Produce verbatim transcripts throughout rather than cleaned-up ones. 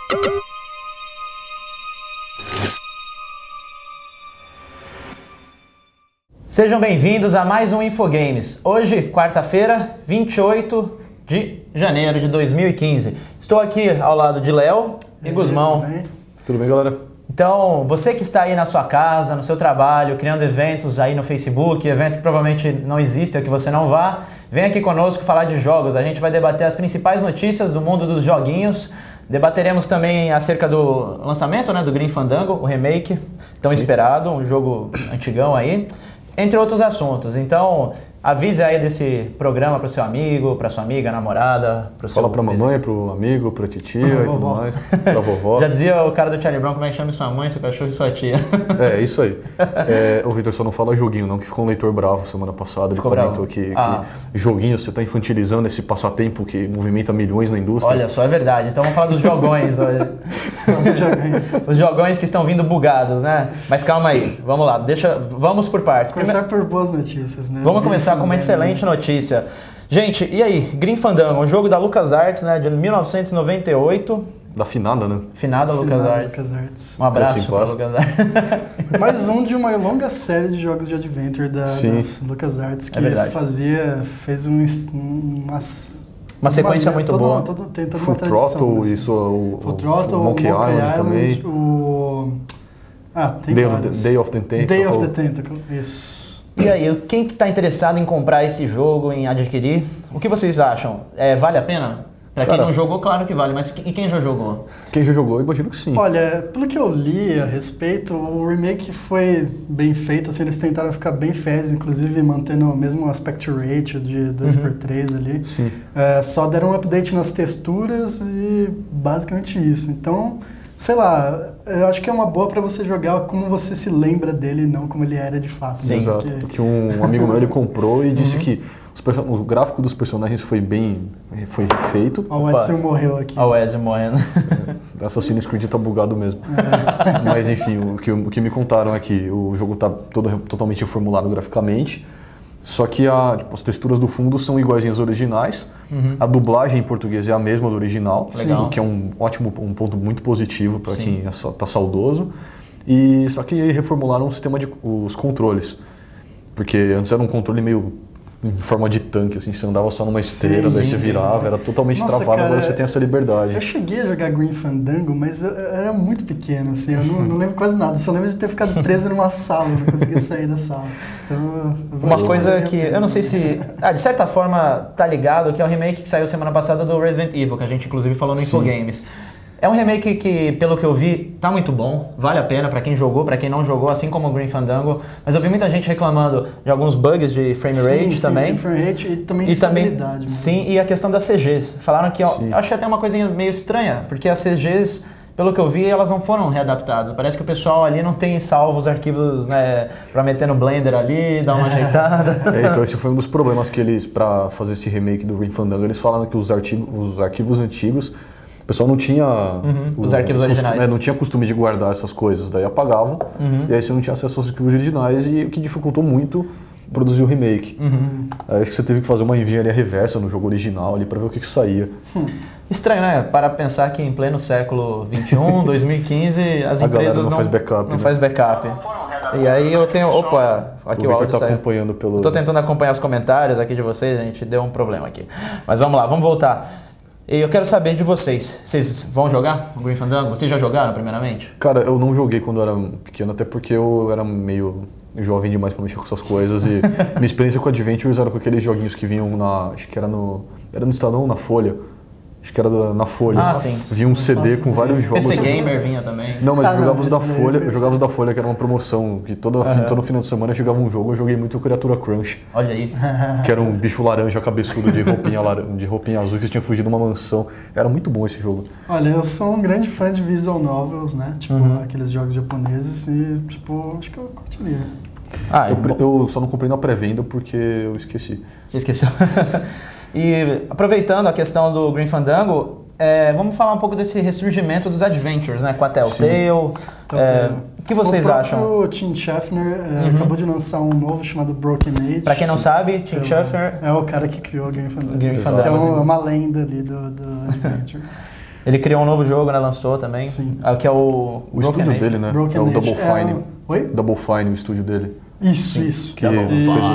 Sejam bem-vindos a mais um Infogames. Hoje, quarta-feira, vinte e oito de janeiro de dois mil e quinze. Estou aqui ao lado de Léo e, e Guzmão. Tudo bem? Tudo bem, galera? Então, você que está aí na sua casa, no seu trabalho, criando eventos aí no Facebook, eventos que provavelmente não existem ou que você não vá, vem aqui conosco falar de jogos. A gente vai debater as principais notícias do mundo dos joguinhos. Debateremos também acerca do lançamento, né, do Grim Fandango, o remake tão Sim. esperado, um jogo antigão aí, entre outros assuntos. Então, avise aí desse programa para o seu amigo, para sua amiga, namorada, para o seu... Fala para a mamãe, para o amigo, para a titia e tudo mais, para a vovó. Já dizia o cara do Charlie Brown, como é que chama sua mãe, seu cachorro e sua tia. É, isso aí. É, o Vitor só não fala joguinho, não, que ficou um leitor bravo semana passada. Ficou Ele comentou bravo. que, Ah. que joguinho, você está infantilizando esse passatempo que movimenta milhões na indústria. Olha só, é verdade. Então vamos falar dos jogões hoje. São os jogões. Os jogões que estão vindo bugados, né? Mas calma aí, vamos lá, deixa, vamos por partes. Começar Prime... por boas notícias, né? Vamos começar com uma excelente notícia. Gente, e aí? Grim Fandango, um jogo da LucasArts, né, de mil novecentos e noventa e oito. Da finada, né? Finada LucasArts. LucasArts. Um abraço para LucasArts. Mais um de uma longa série de jogos de adventure da, da LucasArts que é fazia, fez um, umas... Uma sequência muito todo, boa. Todo, tem toda Full uma tradição. Throttle, assim. isso, o, Full Throttle, o Monkey, Monkey Island, Island também. O... Ah, tem Day of, vários. the, Day of the Tentacle. Day of the Tentacle, isso. E aí, quem está interessado em comprar esse jogo, em adquirir, o que vocês acham? É, vale a pena? Pra quem Cara, não jogou, claro que vale, mas e quem já jogou? Quem já jogou, eu imagino que sim. Olha, pelo que eu li a respeito, o remake foi bem feito, assim, eles tentaram ficar bem fezes, inclusive mantendo o mesmo aspect ratio de dois por três ali. Sim. É, só deram um update nas texturas e basicamente isso. Então, sei lá, eu acho que é uma boa pra você jogar como você se lembra dele, não como ele era de fato. Sim, né? exato. Porque... Porque um amigo meu ele comprou e disse que os person... o gráfico dos personagens foi bem foi feito. Ó, o Edson morreu aqui. Ó, o Edson morrendo. É, Assassin's Creed tá bugado mesmo. É. Mas enfim, o que, o que me contaram é que o jogo tá todo, totalmente reformulado graficamente, só que a, tipo, as texturas do fundo são iguaizinhas às originais. Uhum. A dublagem em português é a mesma do original, Legal. o que é um ótimo um ponto muito positivo para quem está saudoso. E só que reformularam o sistema de os controles, porque antes era um controle meio em forma de tanque, assim, você andava só numa esteira, sim, daí sim, você virava, sim, sim. era totalmente Nossa, travado, cara, agora você tem essa liberdade. Eu cheguei a jogar Grim Fandango, mas eu, eu era muito pequeno, assim, eu não, não lembro quase nada, só lembro de ter ficado preso numa sala, não conseguia sair da sala. Então, uma coisa que, eu não sei se, ah, de certa forma tá ligado, que é o remake que saiu semana passada do Resident Evil, que a gente inclusive falou no Infogames. É um remake que, pelo que eu vi, tá muito bom, vale a pena pra quem jogou, pra quem não jogou, assim como o Grim Fandango. Mas eu vi muita gente reclamando de alguns bugs de frame rate sim, também. Sim, frame rate e também e também, estabilidade. sim, e a questão das C Gs. Falaram que, ó, eu achei até uma coisinha meio estranha, porque as C Gs, pelo que eu vi, elas não foram readaptadas. Parece que o pessoal ali não tem salvo os arquivos, né, pra meter no Blender ali, dar uma ajeitada. É, então esse foi um dos problemas que eles, pra fazer esse remake do Grim Fandango, eles falaram que os, artigos, os arquivos antigos, o pessoal não tinha uhum, o, os arquivos originais. Costume, é, não tinha costume de guardar essas coisas, daí apagavam, uhum. E aí você não tinha acesso aos arquivos originais, e o que dificultou muito produzir o remake. Uhum. Aí acho que você teve que fazer uma engenharia reversa no jogo original ali para ver o que, que saía. Hum. Estranho, né? Para pensar que em pleno século vinte e um, dois mil e quinze, as a empresas não, não faz backup. Não né? faz backup. E aí eu tenho... Opa, aqui o, o áudio tá saiu. acompanhando pelo... Eu tô tentando acompanhar os comentários aqui de vocês, a gente deu um problema aqui. Mas vamos lá, vamos voltar. E eu quero saber de vocês. Vocês vão jogar o Grim Fandango? Vocês já jogaram, primeiramente? Cara, eu não joguei quando eu era pequeno, até porque eu era meio jovem demais pra mexer com essas coisas. E minha experiência com Adventures era com aqueles joguinhos que vinham na... Acho que era no... Era no Estadão, na Folha. Acho que era na Folha. Ah, sim. Vinha um C D com vários jogos. P C Gamer vinha também. Não, mas ah, eu jogava não, os da Folha, é eu jogava os da Folha, que era uma promoção, que todo, uhum. todo final de semana eu jogava um jogo, eu joguei muito Criatura Crunch. Olha aí. Que era um bicho laranja cabeçudo de roupinha, laranja, de roupinha azul que tinha fugido de uma mansão. Era muito bom esse jogo. Olha, eu sou um grande fã de visual novels, né? Tipo, uhum. aqueles jogos japoneses e, tipo, acho que eu curtiria. Ah, eu, eu só não comprei na pré-venda porque eu esqueci. Você esqueceu? E aproveitando a questão do Grim Fandango, é, vamos falar um pouco desse ressurgimento dos Adventures, né? Com a Telltale. É, o que vocês acham? O Tim Schafer é, uhum. acabou de lançar um novo chamado Broken Age. Pra quem não sabe, Tim Schafer é o cara que criou o Grim Fandango. Grim Fandango. É uma lenda ali do, do Adventure. Ele criou um novo jogo, né? Lançou também. Sim. Ah, que é o... O estúdio dele, né? Broken é o Age. Double Fine. É o... Oi? Double Fine, o estúdio dele. Isso, Sim. isso. Que ele,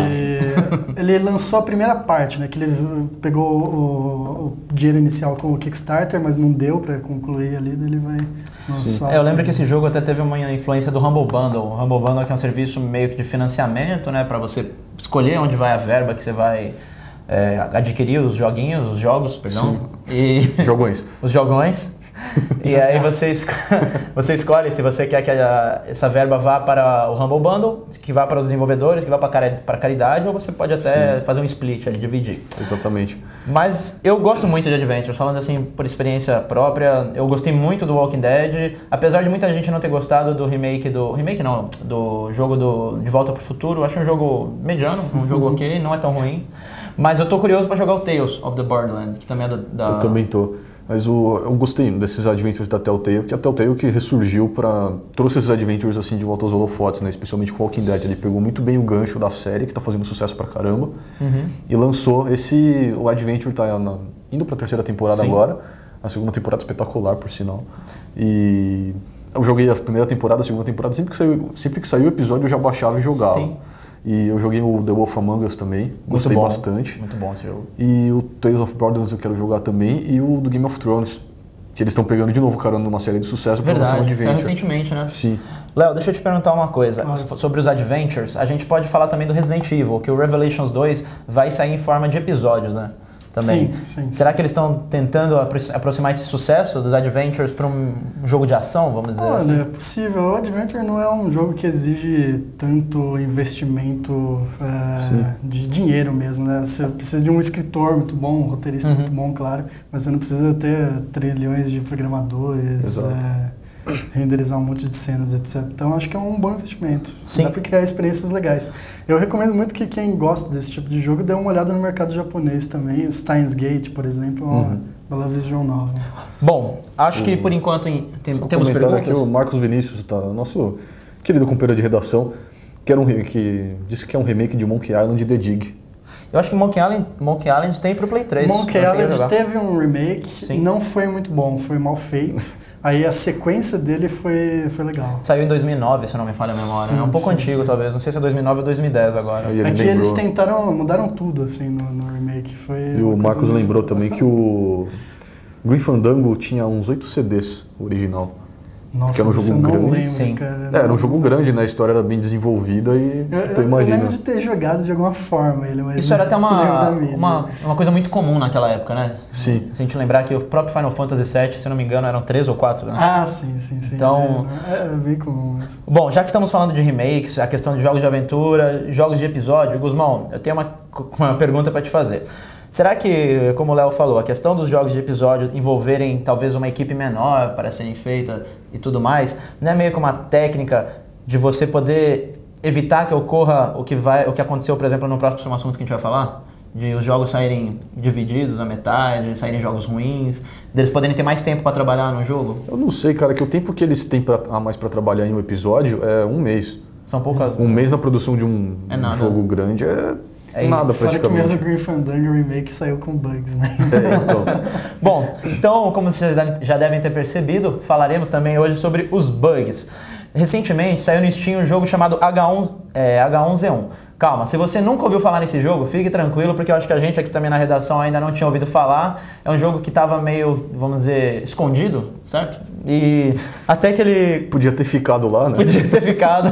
fez ele lançou a primeira parte, né? Que ele pegou o, o dinheiro inicial com o Kickstarter, mas não deu pra concluir ali, daí ele vai lançar. É, eu lembro que esse jogo até teve uma influência do Humble Bundle. O Humble Bundle que é um serviço meio que de financiamento, né? Pra você escolher onde vai a verba que você vai é, adquirir os joguinhos, os jogos, perdão. Sim. E Jogões. os jogões. E aí você, es- você escolhe se você quer que a- essa verba vá para o Humble Bundle, que vá para os desenvolvedores, que vá para cari- para a caridade, ou você pode até Sim. fazer um split ali, dividir. Exatamente. Mas eu gosto muito de Adventures, falando assim por experiência própria, eu gostei muito do Walking Dead, apesar de muita gente não ter gostado do remake do... remake não, do jogo do De Volta para o Futuro, eu acho um jogo mediano, um jogo ok, não é tão ruim. Mas eu tô curioso para jogar o Tales of the Borderlands, que também é da... da... Eu também tô. Mas o, eu gostei desses adventures da Telltale, que a Telltale que ressurgiu para trouxe esses adventures assim de volta aos holofotes, né? Especialmente com Walking Dead. Ele pegou muito bem o gancho da série, que tá fazendo sucesso pra caramba, Uhum. e lançou esse... O Adventure tá na, indo pra terceira temporada Sim. agora. A segunda temporada espetacular, por sinal. E eu joguei a primeira temporada, a segunda temporada, sempre que saiu, sempre que saiu o episódio eu já baixava e jogava. Sim. E eu joguei o The Wolf Among Us também, gostei bom. bastante. Muito bom esse jogo. E o Tales of Borderlands eu quero jogar também, e o do Game of Thrones, que eles estão pegando de novo carona numa série de sucesso para lançar um Verdade, saiu Adventure. recentemente, né? Sim. Léo, deixa eu te perguntar uma coisa Claro. sobre os Adventures. A gente pode falar também do Resident Evil, que o Revelations dois vai sair em forma de episódios, né? Também. Sim, sim. Será que eles estão tentando apro- aproximar esse sucesso dos Adventures para um jogo de ação, vamos dizer Olha, assim? é possível. O Adventure não é um jogo que exige tanto investimento é, Sim. de dinheiro mesmo, né? Você precisa de um escritor muito bom, um roteirista Uhum. muito bom, claro, mas você não precisa ter trilhões de programadores, Exato. é, renderizar um monte de cenas, etcétera. Então acho que é um bom investimento. Sim. Dá pra criar experiências legais. Eu recomendo muito que quem gosta desse tipo de jogo dê uma olhada no mercado japonês também. O Steins Gate, por exemplo, é uma Uhum. bela visual novel. Bom, acho que por enquanto em- tem- Só temos comentário perguntas. aqui, o Marcos Vinícius, tá, nosso querido companheiro de redação, que, era um, re- que disse que é um remake de Monkey Island e The Dig. Eu acho que Monkey Island, Monkey Island tem pro Play três. Monkey eu cheguei a Island jogar. teve um remake, Sim. não foi muito bom, foi mal feito. Aí a sequência dele foi, foi legal. Saiu em dois mil e nove, se não me falha a memória. Sim, é um pouco sim, antigo, sim. talvez. Não sei se é dois mil e nove ou dois mil e dez agora. Aí ele Aqui lembrou. eles tentaram, mudaram tudo assim no, no remake. Foi E uma o coisa Marcos muito lembrou bacana. também que o Green Fandango tinha uns oito C Ds, o original. Nossa, que era um você jogo não grande. lembra, Sim. cara. É, era um jogo grande, né? A história era bem desenvolvida e Eu, eu, então eu imagina. lembro de ter jogado de alguma forma ele, mas Isso era até não lembro uma, da mídia. uma, uma coisa muito comum naquela época, né? Sim. Se a gente lembrar que o próprio Final Fantasy sete, se eu não me engano, eram três ou quatro, né? Ah, sim, sim, sim. Então- É, é bem comum mesmo. Bom, já que estamos falando de remakes, a questão de jogos de aventura, jogos de episódio, Guzmão, eu tenho uma, uma pergunta para te fazer. Será que, como o Léo falou, a questão dos jogos de episódio envolverem talvez uma equipe menor para serem feita e tudo mais, não é meio que uma técnica de você poder evitar que ocorra o que, vai, o que aconteceu, por exemplo, no próximo assunto que a gente vai falar? De os jogos saírem divididos à metade, saírem jogos ruins, deles poderem ter mais tempo para trabalhar no jogo? Eu não sei, cara, que o tempo que eles têm pra, a mais pra trabalhar em um episódio é um mês. São poucas... Um mês na produção de um, É um nada. jogo grande é, É, nada Fora que praticamente. mesmo o Green Fandango Remake saiu com bugs, né? É, então. Bom, então, como vocês já devem ter percebido, falaremos também hoje sobre os bugs. Recentemente saiu no Steam um jogo chamado H um, é, H um Z um. Calma, se você nunca ouviu falar nesse jogo, fique tranquilo, porque eu acho que a gente aqui também na redação ainda não tinha ouvido falar. É um jogo que estava meio, vamos dizer, escondido, certo? E até que ele Podia ter ficado lá, né? podia ter ficado.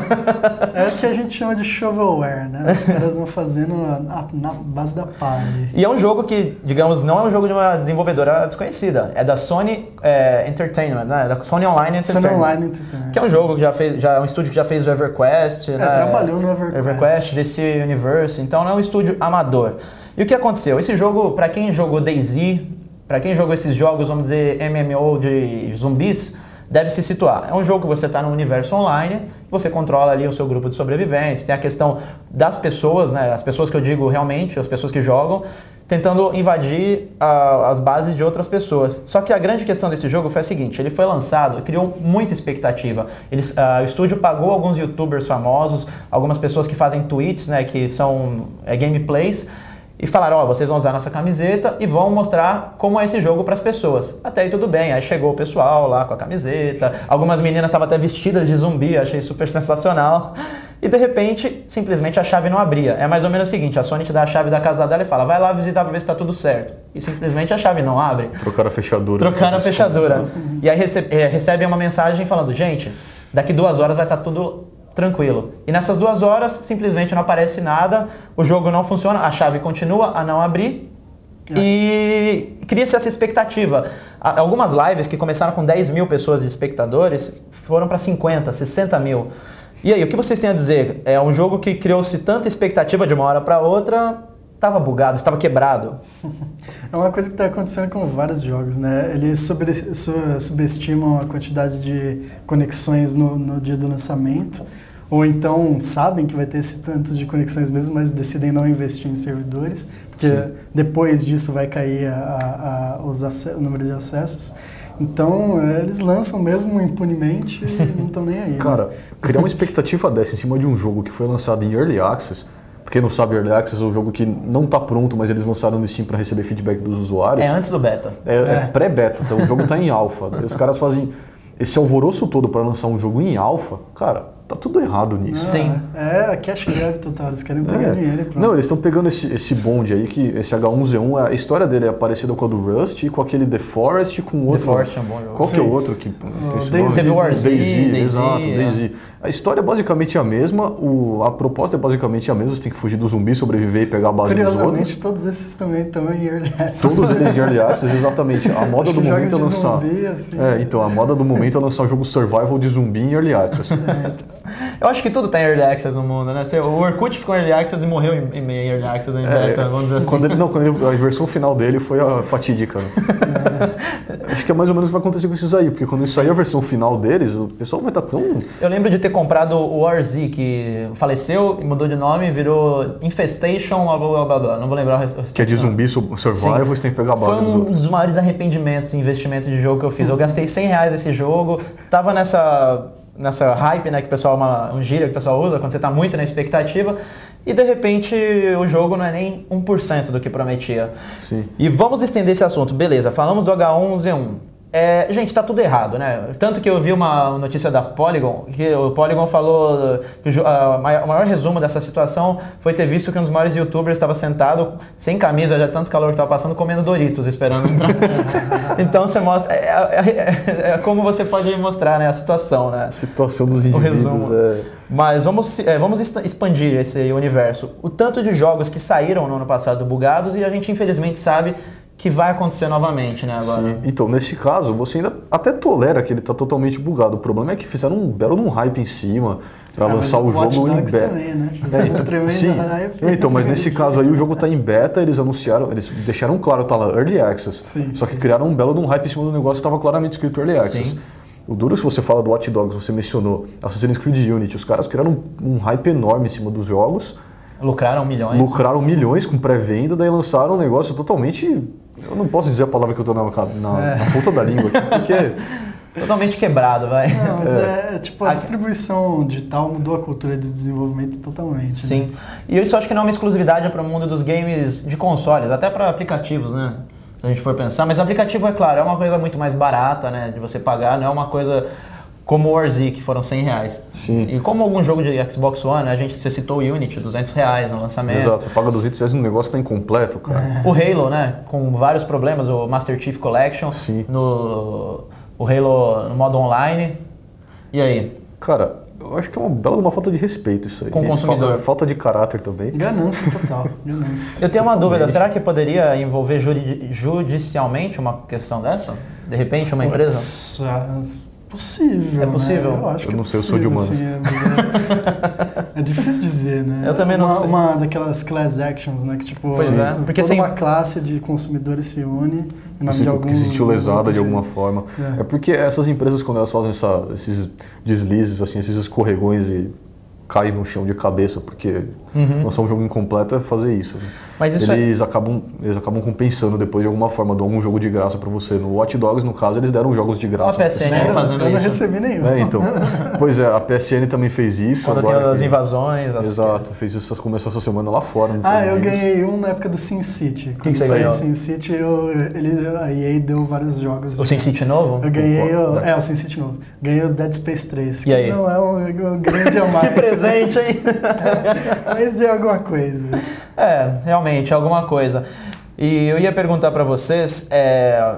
É o que a gente chama de shovelware, né? Os caras vão fazendo na, na base da palha. E é um jogo que, digamos, não é um jogo de uma desenvolvedora desconhecida. É da Sony é, Entertainment, né? Da Sony Online Sendo Entertainment. online entertainment. Que é um jogo que já fez, já é um estúdio que já fez o EverQuest, É, né? trabalhou no EverQuest. EverQuest, D C Universe, então não é um estúdio amador. E o que aconteceu? Esse jogo, pra quem jogou DayZ, pra quem jogou esses jogos, vamos dizer, M M O de zumbis, deve se situar. É um jogo que você está no universo online, você controla ali o seu grupo de sobreviventes, tem a questão das pessoas, né? As pessoas que eu digo realmente, as pessoas que jogam, tentando invadir uh, as bases de outras pessoas. Só que a grande questão desse jogo foi a seguinte, ele foi lançado e criou muita expectativa. Eles, uh, o estúdio pagou alguns youtubers famosos, algumas pessoas que fazem tweets, né, que são é, gameplays, e falaram, ó, oh, vocês vão usar nossa camiseta e vão mostrar como é esse jogo para as pessoas. Até aí tudo bem, aí chegou o pessoal lá com a camiseta, algumas meninas estavam até vestidas de zumbi, achei super sensacional. E de repente, simplesmente a chave não abria. É mais ou menos o seguinte, a Sony te dá a chave da casa dela e fala, vai lá visitar para ver se está tudo certo. E simplesmente a chave não abre. Trocaram a fechadura. Trocaram a fechadura. E aí recebe, recebem uma mensagem falando, gente, daqui duas horas vai estar tudo tranquilo. E nessas duas horas, simplesmente não aparece nada, o jogo não funciona, a chave continua a não abrir. É. E cria-se essa expectativa. Algumas lives que começaram com dez mil pessoas de espectadores foram para cinquenta, sessenta mil. E aí, o que vocês têm a dizer? É um jogo que criou-se tanta expectativa de uma hora para outra, estava bugado, estava quebrado. É uma coisa que está acontecendo com vários jogos, né? Eles sobre, subestimam a quantidade de conexões no, no dia do lançamento, ou então sabem que vai ter esse tanto de conexões mesmo, mas decidem não investir em servidores, porque Sim. depois disso vai cair a, a, os o número de acessos. Então, eles lançam mesmo impunemente e não estão nem aí. Cara, né? criar uma expectativa dessa em cima de um jogo que foi lançado em Early Access, pra quem não sabe, Early Access é um jogo que não está pronto, mas eles lançaram no Steam para receber feedback dos usuários. É antes do beta. É, é. é pré-beta, então o jogo está em alpha. Os caras fazem esse alvoroço todo para lançar um jogo em alpha, cara, tá tudo errado nisso. Sim. É, cash grab total, eles querem pegar é. dinheiro e pronto. Não, eles estão pegando esse, esse bonde aí, que esse H um Z um, a história dele é parecida com a do Rust, e com aquele The Forest, com outro... The Forest é um bom jogo. Qual Sim. que é o outro que tem esse nome? Civil War Z. DayZ, exato, DayZ. A história é basicamente a mesma, o, a proposta é basicamente a mesma, você tem que fugir do zumbi, sobreviver e pegar a base dos outros. Curiosamente, todos esses também estão em Early Access. Todos eles de Early Access, exatamente. A moda do momento é lançar... Zumbi, assim, é, então, a moda do momento é lançar um jogo survival de zumbi em Early Access. Eu acho que tudo tá em Early Access no mundo, né? O Orkut ficou em Early Access e morreu em, em Early Access, em beta, é, vamos dizer assim. Quando ele, não, quando ele, a versão final dele foi a fatídica. Né? É. Acho que é mais ou menos o que vai acontecer com esses aí, porque quando sair a versão final deles, o pessoal vai estar tão... Eu lembro de ter comprado o War Z, que faleceu e mudou de nome, virou Infestation, blá blá blá blá, não vou lembrar o resto. Que é de zumbi, survival, você tem que pegar a base Foi um dos outros. dos maiores arrependimentos em investimento de jogo que eu fiz. Eu gastei cem reais nesse jogo, tava nessa... nessa hype, né, que o pessoal, uma, um gíria que o pessoal usa, quando você está muito na expectativa, e de repente o jogo não é nem um por cento do que prometia. Sim. E vamos estender esse assunto, beleza, falamos do H um Z um. É, gente, tá tudo errado, né? Tanto que eu vi uma notícia da Polygon, que o Polygon falou que o, a, o maior resumo dessa situação foi ter visto que um dos maiores youtubers estava sentado, sem camisa, já tanto calor que estava passando, comendo Doritos, esperando entrar. Então você mostra, é, é, é como você pode mostrar, né, a situação, né? A situação dos indivíduos é... Mas vamos, é, vamos expandir esse universo. O tanto de jogos que saíram no ano passado bugados e a gente infelizmente sabe que vai acontecer novamente, né, agora. Sim. Então, nesse caso, você ainda até tolera que ele está totalmente bugado. O problema é que fizeram um belo um hype em cima para ah, lançar o jogo em beta. Também, né? É, então, sim. Hype. Então, mas nesse caso aí o jogo está em beta, eles anunciaram, eles deixaram claro, tá lá, Early Access. Sim, só sim. que criaram um belo de um hype em cima do negócio, estava claramente escrito Early Access. Sim. O duro, se você fala do Watch Dogs, você mencionou Assassin's Creed Unity, os caras criaram um, um hype enorme em cima dos jogos. Lucraram milhões. Lucraram milhões com pré-venda, daí lançaram um negócio totalmente... Eu não posso dizer a palavra que eu tô na, na, é. na ponta da língua aqui, porque... Totalmente quebrado, vai. Não, mas é, é tipo, a, a distribuição digital mudou a cultura de desenvolvimento totalmente. Sim. Né? E isso eu acho que não é uma exclusividade para o mundo dos games de consoles, até para aplicativos, né? Se a gente for pensar. Mas aplicativo, é claro, é uma coisa muito mais barata, né? De você pagar, não é uma coisa... Como o War Z, que foram cem reais. Sim. E como algum jogo de Xbox One, a gente, você citou o Unity, duzentos reais no lançamento. Exato, você paga duzentos reais e o negócio está incompleto, cara. É. O Halo, né, com vários problemas, o Master Chief Collection, Sim. No, o Halo no modo online. E aí? Cara, eu acho que é uma bela uma falta de respeito isso aí. Com o consumidor. Falta, falta de caráter também. Ganância total, ganância. Eu tenho uma Totalmente. dúvida, será que poderia envolver judi judicialmente uma questão dessa? De repente, uma empresa? Nossa. Possível, É possível? Né? Eu acho eu que não é sei, possível, eu sou de humanos. Assim, é, é difícil dizer, né? Eu também não uma, sei. Uma daquelas class actions, né? Que tipo, pois é, porque toda sem... uma classe de consumidores se une em nome de algum... Que se sentiu lesada de alguma forma. É. é porque essas empresas, quando elas fazem essa, esses deslizes, assim, esses escorregões e caem no chão de cabeça, porque Uhum. Lançar um jogo incompleto é fazer isso. Mas isso eles, é... acabam, eles acabam compensando depois de alguma forma, dão um jogo de graça pra você. No Watch Dogs, no caso, eles deram jogos de graça. A P S N fazendo eu isso. Eu não recebi nenhum. É, então. Pois é, a P S N também fez isso. Quando agora tem as que... invasões. As... Exato, fez isso, começou essa semana lá fora. Ah, eu ganhei um na época do SimCity. O que, que você ganhou? O SimCity, eu, ele, a E A deu vários jogos. O SimCity novo? Eu ganhei o... É, o SimCity novo. Ganhei o Dead Space três. E aí? Não é um, um grande amar. Que presente, hein? Mas de alguma coisa. É, realmente, alguma coisa. E eu ia perguntar pra vocês é,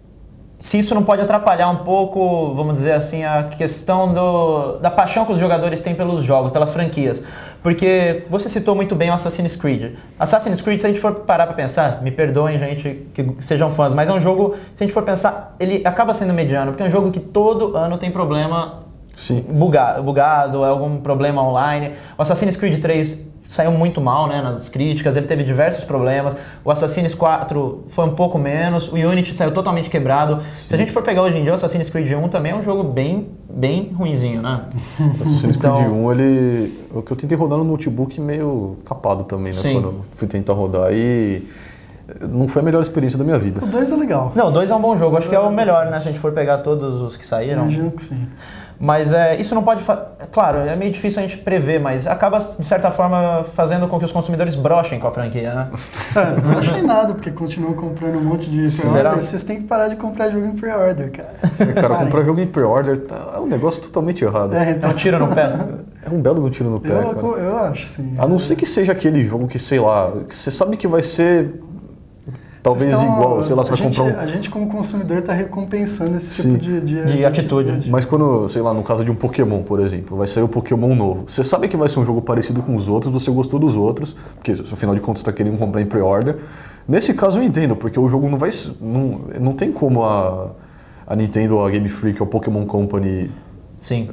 se isso não pode atrapalhar um pouco, vamos dizer assim, a questão do, da paixão que os jogadores têm pelos jogos, pelas franquias. Porque você citou muito bem o Assassin's Creed. Assassin's Creed, se a gente for parar pra pensar, me perdoem, gente, que sejam fãs, mas é um jogo, se a gente for pensar, ele acaba sendo mediano, porque é um jogo que todo ano tem problema Sim. Bugado, bugado, algum problema online. O Assassin's Creed três saiu muito mal, né, nas críticas, ele teve diversos problemas. O Assassin's quatro foi um pouco menos, o Unity saiu totalmente quebrado. Sim. Se a gente for pegar hoje em dia, o Assassin's Creed um também é um jogo bem, bem ruinzinho, né? O Assassin's então... Creed um, ele... o que eu tentei rodar no notebook meio capado também, né, Sim. quando eu fui tentar rodar e... não foi a melhor experiência da minha vida. O dois é legal. Não, o dois é um bom jogo, acho que é o melhor, né, se a gente for pegar todos os que saíram. Imagino que sim. Mas é, isso não pode... Fa... Claro, é meio difícil a gente prever, mas acaba, de certa forma, fazendo com que os consumidores brochem com a franquia, né? É, não achei nada, porque continuam comprando um monte de pre-order. Vocês têm que parar de comprar jogo em pre-order, cara. É, cara, comprar jogo em pre-order é um negócio totalmente errado. É, então... é um tiro no pé. É um belo do tiro no pé, eu, cara. Eu acho, sim. A não ser que seja aquele jogo que, sei lá, que você sabe que vai ser... talvez estão, igual, sei lá, você vai gente, comprar um... A gente como consumidor está recompensando esse Sim. tipo de, de, de, de atitude. atitude. Mas quando, sei lá, no caso de um Pokémon, por exemplo, vai sair o Pokémon novo. Você sabe que vai ser um jogo parecido com os outros, você gostou dos outros, porque afinal de contas você está querendo comprar em pre-order. Nesse caso eu entendo, porque o jogo não vai... Não, não tem como a, a Nintendo, a Game Freak, a Pokémon Company... Sim.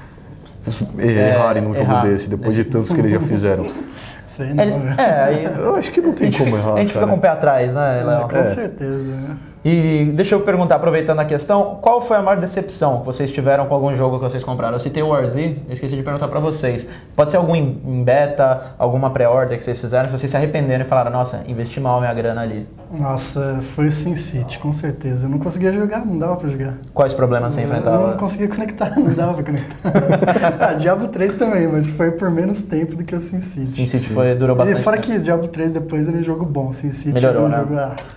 errarem num jogo errar. desse, depois de tantos que eles já fizeram. Sei não, é, é, aí, eu acho que não tem como fica, errar. A gente cara. fica com o pé atrás, né, Léo? É, com é. certeza. E deixa eu perguntar, aproveitando a questão, qual foi a maior decepção que vocês tiveram com algum jogo que vocês compraram? Eu citei o War Z, eu esqueci de perguntar pra vocês. Pode ser algum em beta, alguma pré-order que vocês fizeram, que vocês se arrependeram e falaram, nossa, investi mal minha grana ali. Nossa, foi o SimCity, com certeza. Eu não conseguia jogar, não dava pra jogar. Quais problemas você enfrentava? Eu não conseguia conectar, não dava pra conectar. ah, Diablo três também, mas foi por menos tempo do que o SimCity. SimCity foi, durou bastante E fora tempo. que Diablo três depois era um jogo bom, SimCity melhorou, era um né? jogo... Ah.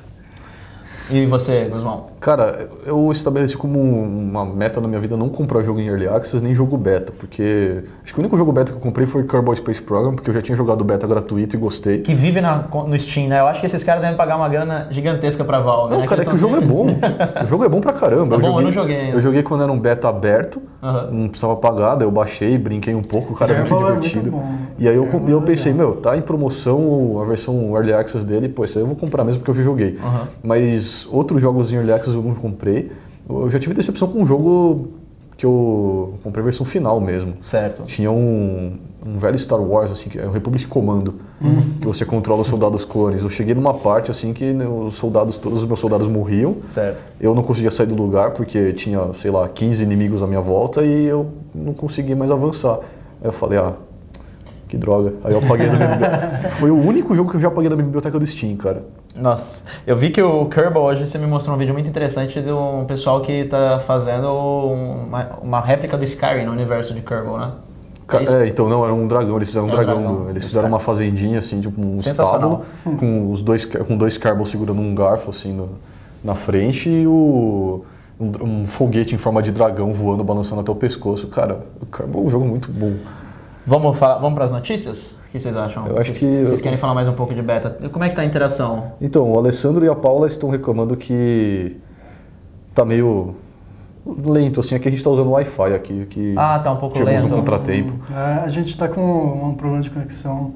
E você, Guzmão? Cara, eu estabeleci como uma meta na minha vida não comprar jogo em Early Access nem jogo beta, porque acho que o único jogo beta que eu comprei foi Kerbal Space Program, porque eu já tinha jogado beta gratuito e gostei. Que vive na, no Steam, né? Eu acho que esses caras devem pagar uma grana gigantesca pra Valve, Não, né? cara, que é que o jogo é bom. O jogo é bom pra caramba. Tá bom, eu, joguei, eu não joguei ainda. Eu joguei quando era um beta aberto, uhum. não precisava pagar, daí eu baixei, brinquei um pouco, o cara é muito divertido. É muito bom. E aí eu, é eu pensei, meu, tá em promoção a versão Early Access dele, pô, isso aí eu vou comprar mesmo porque eu já joguei. Uhum. Mas outros jogos em Early Access eu não comprei. Eu já tive decepção com um jogo que eu comprei a versão final mesmo. Certo. Tinha um, um velho Star Wars, assim, que é o Republic Commando, hum. que você controla os soldados clones. Eu cheguei numa parte, assim, que os soldados, todos os meus soldados morriam. Certo. Eu não conseguia sair do lugar, porque tinha, sei lá, quinze inimigos à minha volta e eu não conseguia mais avançar. Aí eu falei, ah, que droga. Aí eu apaguei da minha biblioteca. Foi o único jogo que eu já apaguei da minha biblioteca do Steam, cara. Nossa, eu vi que o Kerbal, hoje você me mostrou um vídeo muito interessante de um pessoal que tá fazendo uma, uma réplica do Skyrim no universo de Kerbal, né? É, é, então não, era um dragão, eles fizeram um, é um dragão, dragão, eles fizeram uma fazendinha, assim, tipo um estábulo, com os dois, com dois Kerbal segurando um garfo, assim, no, na frente e o... Um, um foguete em forma de dragão voando, balançando até o pescoço. Cara, o Kerbal é um jogo muito bom. Vamos, falar, vamos para as notícias? O que vocês acham? Eu acho vocês, que... Vocês querem falar mais um pouco de beta? Como é que tá a interação? Então, o Alessandro e a Paula estão reclamando que tá meio lento, assim, aqui a gente tá usando Wi-Fi aqui, que ah, tá um pouco tivemos lento. um contratempo. É, a gente tá com um problema de conexão.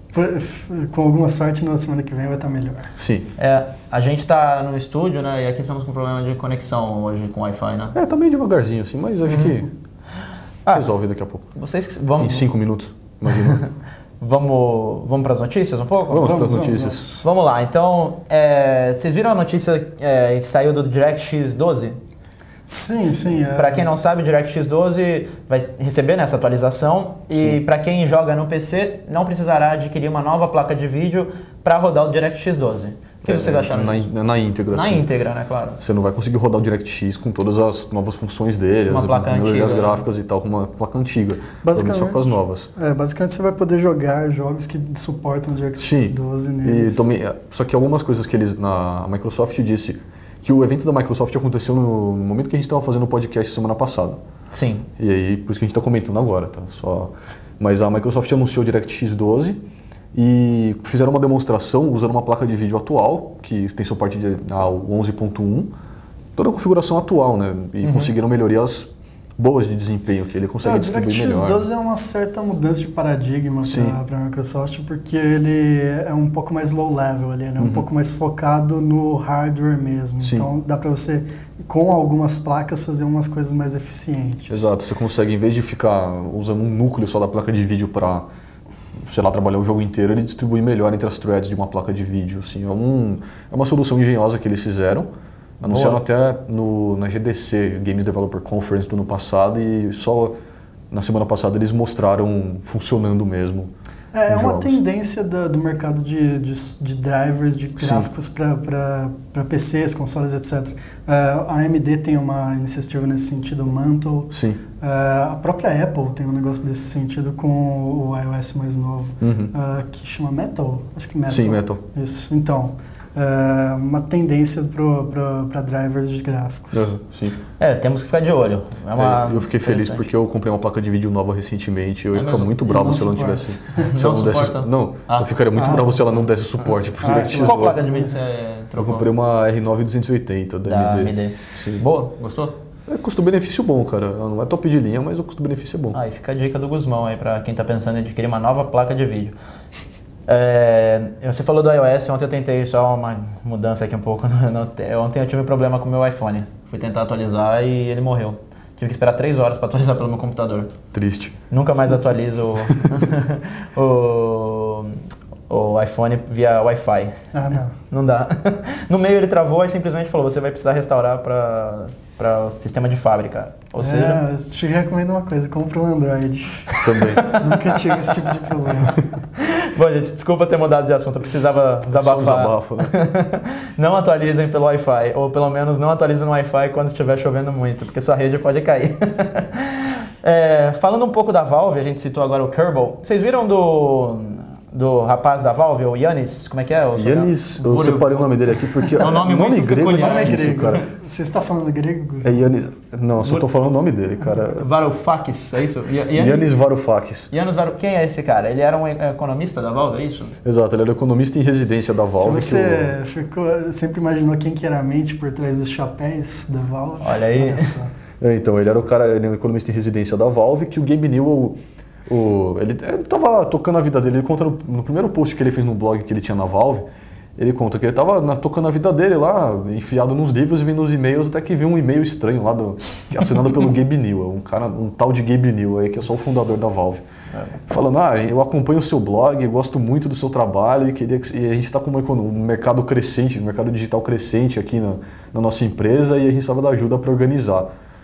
Com alguma sorte, na semana que vem vai estar melhor. Sim. É, a gente tá no estúdio, né, e aqui estamos com problema de conexão hoje com Wi-Fi, né? É, tá meio devagarzinho, assim, mas acho uhum. que ah, resolve daqui a pouco. Vocês vamos... Em cinco minutos, imagina. Vamos, vamos para as notícias um pouco? Vamos, vamos para as notícias. Vamos, vamos lá, então, é, vocês viram a notícia é, que saiu do DirectX doze? Sim, sim. É... Para quem não sabe, o DirectX doze vai receber nessa atualização e para quem joga no P C não precisará adquirir uma nova placa de vídeo para rodar o DirectX doze. O que é, vocês acharam na, disso? Na íntegra. Na sim. íntegra, né, claro. Você não vai conseguir rodar o DirectX com todas as novas funções dele, uma as placa melhorias antiga, gráficas né? e tal, com uma placa antiga. Basicamente, só com as novas. É, basicamente você vai poder jogar jogos que suportam o DirectX doze neles. E também, só que algumas coisas que eles, na a Microsoft disse que o evento da Microsoft aconteceu no momento que a gente estava fazendo o podcast semana passada. Sim. E aí, por isso que a gente está comentando agora, tá? Só... Mas a Microsoft anunciou o DirectX doze e fizeram uma demonstração usando uma placa de vídeo atual, que tem suporte de, ao onze ponto um, toda a configuração atual, né? E uhum. conseguiram melhorias boas de desempenho, que ele consegue ah, distribuir melhor. O DirectX doze é uma certa mudança de paradigma para a Microsoft, porque ele é um pouco mais low level, ele é um uhum. pouco mais focado no hardware mesmo. Sim. Então dá para você, com algumas placas, fazer umas coisas mais eficientes. Exato, você consegue, em vez de ficar usando um núcleo só da placa de vídeo para, sei lá, trabalhar o jogo inteiro, ele distribui melhor entre as threads de uma placa de vídeo. Assim, é, um, é uma solução engenhosa que eles fizeram. Anunciaram Boa. até no, na G D C, Games Developer Conference do ano passado, e só na semana passada eles mostraram funcionando mesmo. É, é uma jogos. tendência da, do mercado de, de, de drivers, de gráficos para P Cs, consoles, etcétera. Uh, a AMD tem uma iniciativa nesse sentido, o Mantle. Sim. Uh, a própria Apple tem um negócio desse sentido com o iOS mais novo, uhum. uh, que chama Metal. Acho que Metal. Sim, Metal. Isso, então... Uh, uma tendência para drivers de gráficos. Uhum, sim. É, temos que ficar de olho. É uma é, eu fiquei feliz porque eu comprei uma placa de vídeo nova recentemente. Eu ia é ficar muito bravo se ela não tivesse. Se não ela não desse. Não, ah. eu ficaria muito ah, bravo se ela não desse suporte pro DirectX doze. Qual placa de vídeo você trocou? Eu comprei uma R nove duzentos e oitenta da, da A M D. D. Sim. Boa? Gostou? É custo-benefício bom, cara. Ela não é top de linha, mas o custo-benefício é bom. Ah, e fica a dica do Guzmão aí pra quem tá pensando em adquirir uma nova placa de vídeo. É, você falou do iOS, ontem eu tentei só uma mudança aqui um pouco. Ontem eu tive um problema com o meu iPhone. Fui tentar atualizar e ele morreu. Tive que esperar três horas para atualizar pelo meu computador. Triste. Nunca mais atualizo o, o, o iPhone via Wi-Fi. Ah, não. Não dá. No meio ele travou e simplesmente falou, você vai precisar restaurar para o sistema de fábrica. Ou é, seja... eu te recomendo uma coisa, compra um Android. Também. Nunca tive esse tipo de problema. Bom, gente, desculpa ter mudado de assunto, eu precisava desabafar. Só desabafo, né? Não atualizem pelo Wi-Fi, ou pelo menos não atualizem no Wi-Fi quando estiver chovendo muito, porque sua rede pode cair. É, falando um pouco da Valve, a gente citou agora o Kerbal. Vocês viram do, do rapaz da Valve, o Yannis? Como é que é? O Yannis, eu separei o nome dele aqui porque é um nome, nome muito grego peculiar. é difícil, grego. cara. Você está falando grego? É Yannis. Não, só estou falando o nome dele, cara. Varoufakis, é isso? Yannis Varoufakis. Yannis Varoufakis. Quem é esse cara? Ele era um economista da Valve, é isso? Exato, ele era economista em residência da Valve. Se você eu... ficou, sempre imaginou quem que era a mente por trás dos chapéus da Valve? Olha aí. Olha só. É, então, ele era o cara, ele é um economista em residência da Valve, que o Gabe Newell, o, ele, ele tava tocando a vida dele. Ele conta no, no primeiro post que ele fez no blog que ele tinha na Valve, ele conta que ele tava na, tocando a vida dele lá, enfiado nos livros e vendo os e-mails, até que viu um e-mail estranho lá, do, assinado pelo Gabe Newell, um cara, um tal de Gabe Newell aí, que é só o fundador da Valve. É. Falando, ah, eu acompanho o seu blog, gosto muito do seu trabalho e, queria que, e a gente está com um mercado crescente, um mercado digital crescente aqui na, na nossa empresa e a gente precisava da ajuda para organizar.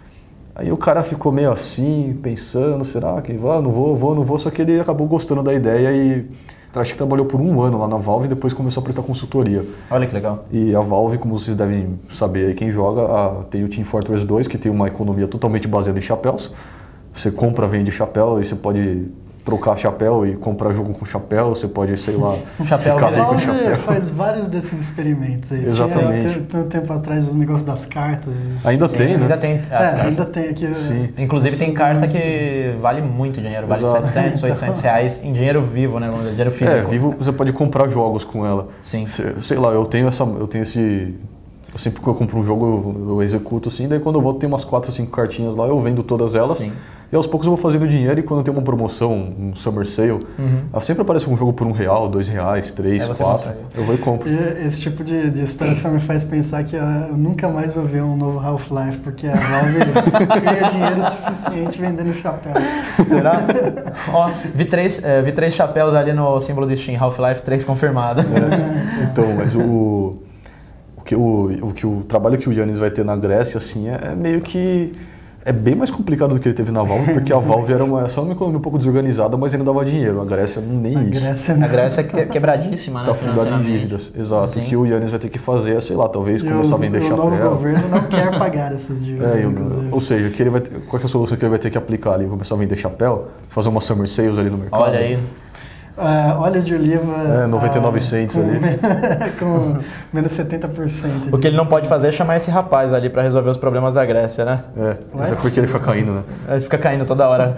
Aí o cara ficou meio assim, pensando, será que vou, não vou, vou, não vou, só que ele acabou gostando da ideia e acho que trabalhou por um ano lá na Valve e depois começou a prestar consultoria. Olha que legal. E a Valve, como vocês devem saber aí, quem joga, a, tem o Team Fortress dois, que tem uma economia totalmente baseada em chapéus. Você compra, vende chapéu e você pode trocar chapéu e comprar jogo com chapéu, você pode, sei lá, chapéu ficar bem com chapéu. Faz vários desses experimentos aí. Exatamente. Tinha, tem um tempo atrás os negócios das cartas. Isso. Ainda Sim, tem, né? Ainda tem. É, ainda tem aqui. Sim. Inclusive tem carta que vale muito dinheiro, vale Exato. setecentos, oitocentos reais em dinheiro vivo, né? Dinheiro físico. É, vivo você pode comprar jogos com ela. Sim. Sei lá, eu tenho essa, eu tenho esse... Eu sempre que eu compro um jogo, eu, eu executo assim, daí quando eu volto tem umas quatro ou cinco cartinhas lá, eu vendo todas elas. Sim. E aos poucos eu vou fazendo dinheiro e quando tem uma promoção, um summer sale, uhum. sempre aparece um jogo por um real, dois reais, três, quatro. Consegue. Eu vou e compro. E esse tipo de, de história só me faz pensar que eu nunca mais vou ver um novo Half-Life, porque a Valve ganha dinheiro suficiente vendendo chapéu. Será? Ó, vi três, é, vi três chapéus ali no símbolo do Steam, Half-Life três confirmado. É. Então, mas o... o, que, o, o, que, o trabalho que o Yannis vai ter na Grécia, assim, é, é meio que... É bem mais complicado do que ele teve na Valve, porque a Valve era uma, só uma economia um pouco desorganizada, mas ainda dava dinheiro. A Grécia nem A isso. Grécia, A Grécia é que- quebradíssima, né? Tá afundada em financeiramente. dívidas, exato. Sim. O que o Yannis vai ter que fazer é, sei lá, talvez E começar os- a vender o novo chapéu. governo não quer pagar essas dívidas, É, eu- inclusive. ou seja, que ele vai ter- qual que é a solução que ele vai ter que aplicar ali? Começar a vender chapéu? Fazer uma summer sales ali no mercado? Olha aí. Ah, óleo de oliva... É, noventa e nove ah, cents com, ali. com menos setenta por cento. O que ele não de pode fazer é chamar esse rapaz ali pra resolver os problemas da Grécia, né? É, isso é What? porque ele fica caindo, né? Ele fica caindo toda hora.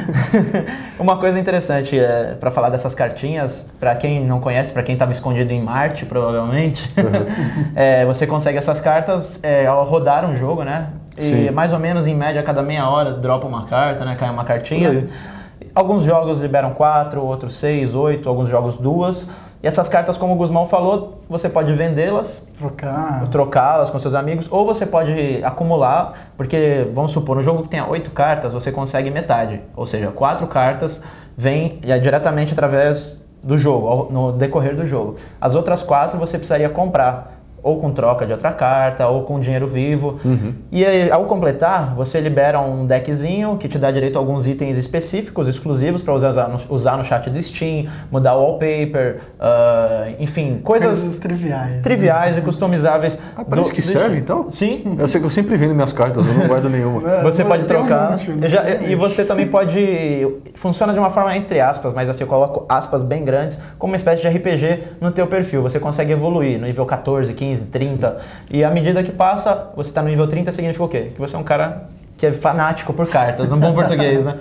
Uma coisa interessante é, para falar dessas cartinhas, para quem não conhece, para quem estava escondido em Marte, provavelmente, é, você consegue essas cartas é, ao rodar um jogo, né? E Sim. mais ou menos, em média, a cada meia hora dropa uma carta, né? Cai uma Por aí. cartinha. Alguns jogos liberam quatro, outros seis, oito, alguns jogos duas. E essas cartas, como o Guzmão falou, você pode vendê-las, Trocar... trocá-las com seus amigos, ou você pode acumular, porque vamos supor, um jogo que tenha oito cartas, você consegue metade, ou seja, quatro cartas vêm é, diretamente através do jogo, ao- no decorrer do jogo. As outras quatro você precisaria comprar, ou com troca de outra carta, ou com dinheiro vivo. E aí, ao completar, você libera um deckzinho que te dá direito a alguns itens específicos, exclusivos, para usar no, usar no chat do Steam, mudar o wallpaper, ah, enfim, coisas Coisas triviais. triviais e customizáveis. Ah, parece do- que do serve, Steam. então? Sim. Eu sei que eu sempre vendo minhas cartas, eu não guardo nenhuma. É, Você não, pode tem um trocar. monte, né? E já- Tem um e monte. você também pode... Funciona de uma forma entre aspas, mas assim, eu coloco aspas bem grandes, como uma espécie de R P G no teu perfil. Você consegue evoluir no nível catorze, quinze, trinta. E à medida que passa, você está no nível trinta, significa o quê? Que você é um cara que é fanático por cartas, um bom português, né?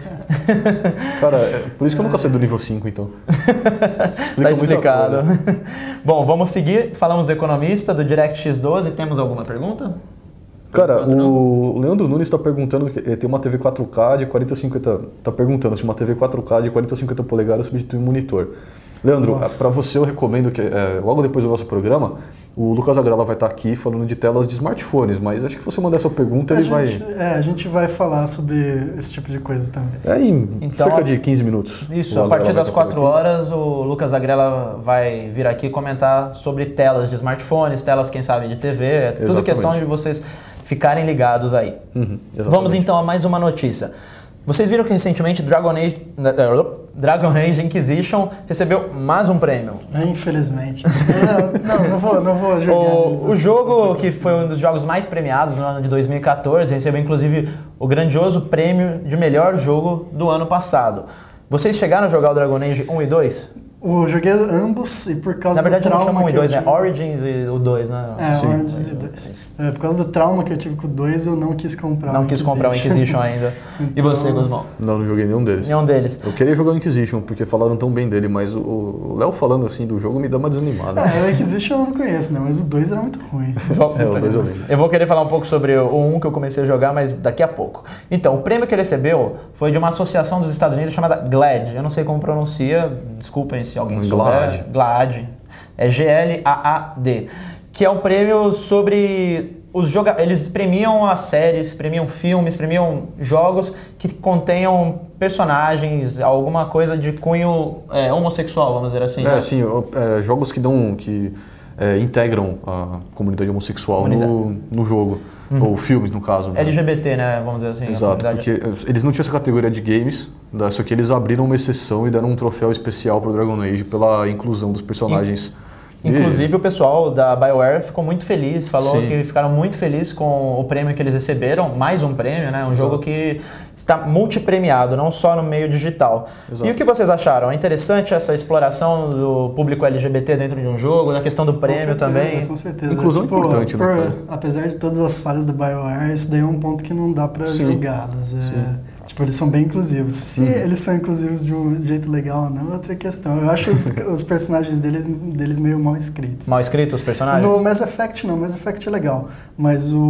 Cara, é por isso que eu nunca saí do nível cinco, então. Explica Tá muita explicado. coisa. Bom, vamos seguir. Falamos do economista, do DirectX doze. Temos alguma pergunta? Cara, Enquanto não. o Leandro Nunes está perguntando, que ele tem uma T V quatro K de quarenta ou cinquenta, tá perguntando se uma T V quatro K de quarenta ou cinquenta polegadas substitui um monitor. Leandro, Nossa. para você eu recomendo que, é, logo depois do nosso programa, o Lucas Agrela vai estar aqui falando de telas de smartphones, mas acho que se você mandar essa pergunta, A ele vai... gente, é, a gente vai falar sobre esse tipo de coisa também. É em Então, cerca de quinze minutos. Isso, o a Agrela partir vai das estar por quatro aqui. horas, o Lucas Agrela vai vir aqui comentar sobre telas de smartphones, telas, quem sabe, de T V, é tudo Exatamente. questão de vocês ficarem ligados aí. Uhum, exatamente. Vamos então a mais uma notícia. Vocês viram que recentemente Dragon Age, Dragon Age Inquisition recebeu mais um prêmio. É, infelizmente. É, não, não vou, não vou jogar. neles O, o assim, jogo, porque que foi um dos jogos mais premiados no ano de dois mil e quatorze, recebeu inclusive o grandioso prêmio de melhor jogo do ano passado. Vocês chegaram a jogar o Dragon Age um e dois? Eu joguei ambos e por causa Na verdade do não trauma chama um e que eu dois, né? tive- Origins e o dois, né? É, Sim. Origins e dois. É, por causa do trauma que eu tive com o dois, eu não quis comprar Não o quis comprar o Inquisition ainda. E Então- você, Guzmão? Não, não joguei nenhum deles. Nenhum deles. Eu queria jogar o Inquisition, porque falaram tão bem dele, mas o- o Léo falando assim do jogo me dá uma desanimada. É, o Inquisition eu não conheço, né? Mas o dois era muito ruim. Vamos- É, o dois eu lembro. Eu vou querer falar um pouco sobre o um que eu comecei a jogar, mas daqui a pouco. Então, o prêmio que ele recebeu foi de uma associação dos Estados Unidos chamada GLAAD. Eu não sei como pronuncia, desculpem se alguém GLAAD. souber. GLAAD. É G L A A D. Que é um prêmio sobre os jogadores. Eles premiam as séries, premiam filmes, premiam jogos que contenham personagens, alguma coisa de cunho é, homossexual, vamos dizer assim. É, né? assim, eu- é, jogos que dão, que é, integram a comunidade homossexual Comunidade. no, no jogo, ou filmes no caso. Né? L G B T, né? Vamos dizer assim. a Exato, comunidade. porque eles não tinham essa categoria de games, né, só que eles abriram uma exceção e deram um troféu especial pro Dragon Age pela inclusão dos personagens. E- Inclusive o pessoal da BioWare ficou muito feliz, falou Sim. que ficaram muito felizes com o prêmio que eles receberam, mais um prêmio, né? Um jogo que está multipremiado, não só no meio digital. Exato. E o que vocês acharam? É interessante essa exploração do público L G B T dentro de um jogo, na questão do prêmio Com certeza, também? Com certeza. Inclusão é Tipo, importante, né, por- cara? apesar de todas as falhas da BioWare, isso daí é um ponto que não dá pra Sim. julgá-los. É, Sim. tipo, eles são bem inclusivos. Se Uhum. eles são inclusivos de um jeito legal ou não, é outra questão. Eu acho os, os personagens dele, deles meio mal escritos. Mal escritos os personagens? No Mass Effect não, Mass Effect é legal. Mas o,